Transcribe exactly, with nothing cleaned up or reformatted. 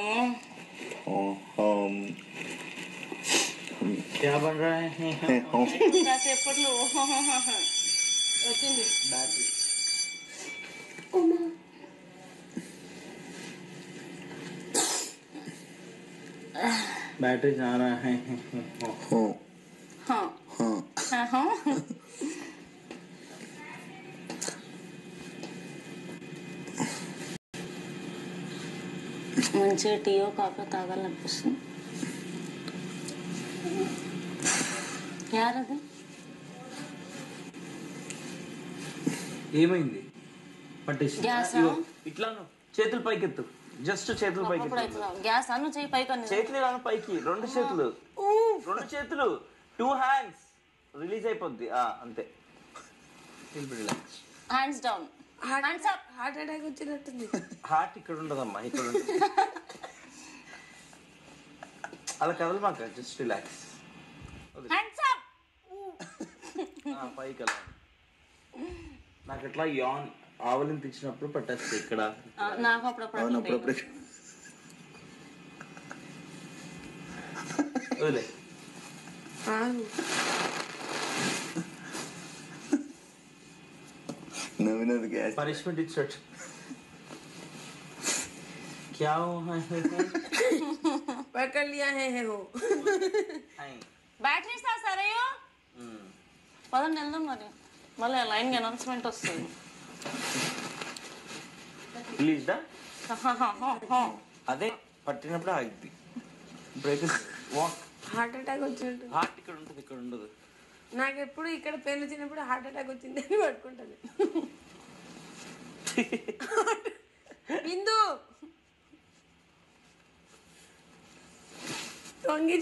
क्या बन रहा है? కాసేపట్లో వచ్చింది बैटरी बैटरी जा रहा है. हाँ हाँ हाँ మంచిగా టీయో కాఫీ తాగాలనిపిస్తుంది. యారది ఏమైంది? పట్టేసి ఇట్లా చేతులు పైకెత్తు, జస్ట్ చేతులు పైకి. గ్యాస్ అను చేయి పైకి, చేతులు కాను పైకి, రెండు చేతులు, రెండు చేతులు, టూ హ్యాండ్స్ రిలీజ్ అయిపోద్ది అంతే. Hands down, hands up. Heart attack వచ్చినట్టుంది. హార్ట్ ఇక్కడ ఉండదమ్మా, ఇక్కడ ఉంటుంది. అలా కదలు మాక, జస్ట్ రిలాక్స్. హ్యాండ్స్ అప్ పైకి అలా. నాకు ఎట్లా యాన్ ఆవలిని తెచ్చినప్పుడు పట్టేస్తుంది ఇక్కడ. నాకు అప్పుడప్పుడు వదిలే. పనిష్మెంట్ ఇచ్చాడు. क्या हुआ है? पकड़ लिया है है हो. బ్యాటరీ సా సరేయో. పదండి వెళ్దాం మరి, మళ్ళీ లైన్ అనౌన్స్మెంట్ వస్తుంది. ప్లీజ్ దా అదే పట్టినప్పుడు ఆగిద్ది. బ్రేక్ హార్ట్ అటాక్ వచ్చినట్టు. హార్ట్ ఇక్కడ ఉంటుంది, ఇక్కడ ఉండదు. నాకు ఎప్పుడు ఇక్కడ పెయిన్ వచ్చినప్పుడు హార్ట్ అటాక్ వచ్చింది అని పట్టుకుంటాను. బిందు తొంగి